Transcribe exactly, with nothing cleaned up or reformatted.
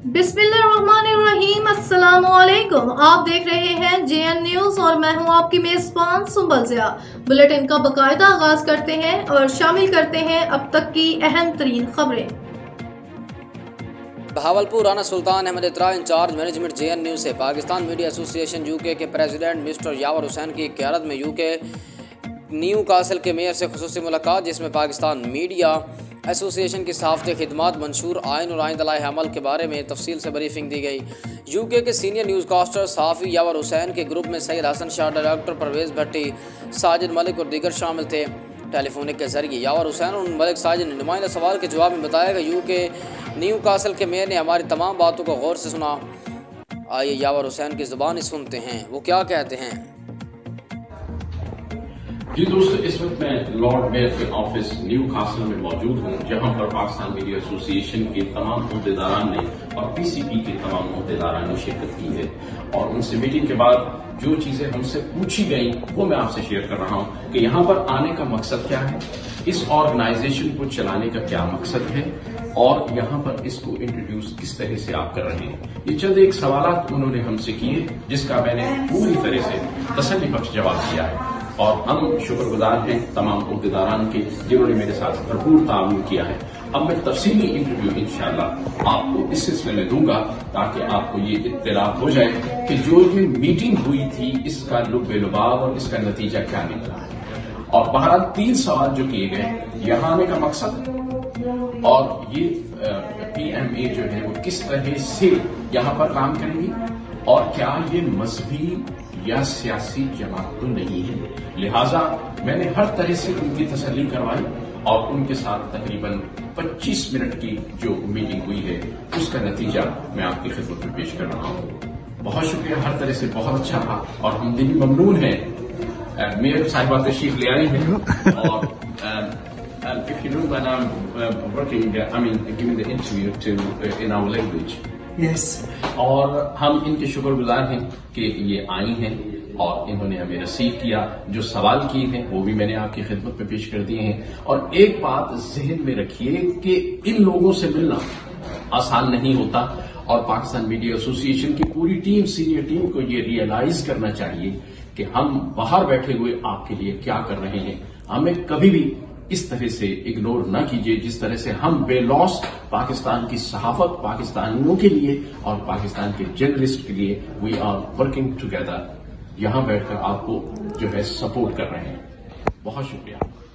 बिस्मिल्लाहिर्रहमानिर्रहीम, अस्सलाम वालेकुम। आप देख रहे हैं जे एन न्यूज और मैं हूं आपकी मेजबान सुंबल ज़िया। बुलेटिन का बाकायदा आगाज करते हैं और शामिल करते हैं अब तक की अहम तरीन खबरें। बहावलपुर राना सुल्तान अहमद इतरा incharge management J N news से पाकिस्तान मीडिया एसोसिएशन यूके के प्रेसिडेंट मिस्टर यावर हुसैन की क़यादत में यूके न्यू कासल के मेयर से खुसूसी मुलाकात, जिसमें पाकिस्तान मीडिया एसोसिएशन की सहाफ़ती खिदमात, मंशूर आइन और आइंदा अमल के बारे में तफसील से ब्रीफिंग दी गई। यूके के सीनियर न्यूज़ कास्टर सहाफ़ी यावर हुसैन के ग्रुप में सैयद हसन शाह, डायरेक्टर परवेज़ भट्टी, साजिद मलिक और दीगर शामिल थे। टेलीफोनिक के जरिए यावर हुसैन और मलिक साजिद ने नुमाइंदा सवाल के जवाब में बताया कि यूके न्यू कासल के मेयर ने हमारी तमाम बातों को गौर से सुना। आइए यावर हुसैन की ज़ुबान ही सुनते हैं, वो क्या कहते हैं। जी दोस्तों, इस वक्त मैं लॉर्ड मेयर के ऑफिस न्यू कासल में मौजूद हूँ, जहाँ पर पाकिस्तान मीडिया एसोसिएशन के तमाम अहदेदारान ने और पीसीपी के तमाम अहदेदारान ने शिरकत की है। और उनसे मीटिंग के बाद जो चीजें हमसे पूछी गई वो मैं आपसे शेयर कर रहा हूँ कि यहाँ पर आने का मकसद क्या है, इस ऑर्गेनाइजेशन को चलाने का क्या मकसद है और यहाँ पर इसको इंट्रोड्यूस किस तरह से आप कर रहे हैं। ये चंद एक सवाल उन्होंने हमसे किए, जिसका मैंने पूरी तरह से तसल्ली बख्श जवाब दिया है। और हम शुक्रगुजार हैं तमाम अहदेदारान के, जिन्होंने मेरे साथ भरपूर ताउन किया है। अब मैं तफसीली इंटरव्यू इंशाल्लाह आपको इस सिलसिले में दूंगा, ताकि आपको ये इत्तला हो जाए कि जो ये मीटिंग हुई थी इसका लुब-ए-लुबाब और इसका नतीजा क्या निकला है। और बहरहाल तीन सवाल जो किए गए, यहाँ आने का मकसद और ये पीएमए जो है वो किस तरह से यहाँ पर काम करेंगी, और क्या ये मजहबी या सियासी जमात तो नहीं है। लिहाजा मैंने हर तरह से उनकी तसल्ली करवाई और उनके साथ तकरीबन पच्चीस मिनट की जो मीटिंग हुई है उसका नतीजा मैं आपकी खिदमत में पेश कर रहा हूँ। बहुत शुक्रिया, हर तरह से बहुत अच्छा था और हम दिली ममनून हैं। मेयर साहिबा तशरीफ ले आई हैं और if you know that I'm uh, working, I mean giving the interview to uh, in our language. Yes. और हम इनके शुक्रगुजार हैं कि ये आई हैं और इन्होंने हमें रिसीव किया। जो सवाल किए हैं वो भी मैंने आपकी खिदमत में पेश कर दिए हैं। और एक बात जहन में रखिए कि इन लोगों से मिलना आसान नहीं होता, और पाकिस्तान मीडिया एसोसिएशन की पूरी टीम, सीनियर टीम को ये रियलाइज करना चाहिए कि हम बाहर बैठे हुए आपके लिए क्या कर रहे हैं। हमें कभी भी इस तरह से इग्नोर न कीजिए जिस तरह से हम बेलौस पाकिस्तान की सहाफत, पाकिस्तानियों के लिए और पाकिस्तान के जर्नलिस्ट के लिए वी आर वर्किंग टुगेदर, यहां बैठकर आपको जो है सपोर्ट कर रहे हैं। बहुत शुक्रिया।